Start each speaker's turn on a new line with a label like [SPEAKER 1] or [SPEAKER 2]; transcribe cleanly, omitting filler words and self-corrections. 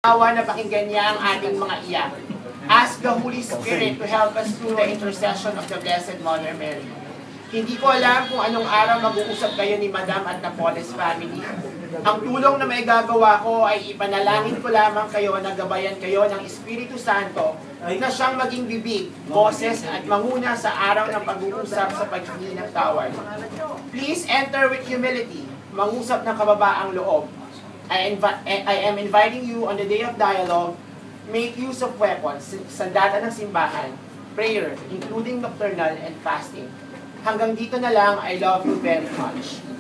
[SPEAKER 1] Awa na pakinggan niya ang ating mga iyak. Ask the Holy Spirit to help us through the intercession of the Blessed Mother Mary. Hindi ko alam kung anong araw mag-uusap kayo ni Madam at Napoles family. Ang tulong na may gagawa ko ay ipanalangin ko lamang kayo na gabayan kayo ng Espiritu Santo na siyang maging bibig, boses at manguna sa araw ng pag-uusap sa paghingi ng tawad. Please enter with humility, mangusap ng kababaang loob. I am inviting you on the day of dialogue, make use of weapons, sandata ng simbahan, prayer, including nocturnal and fasting. Hanggang dito na lang, I love you very much.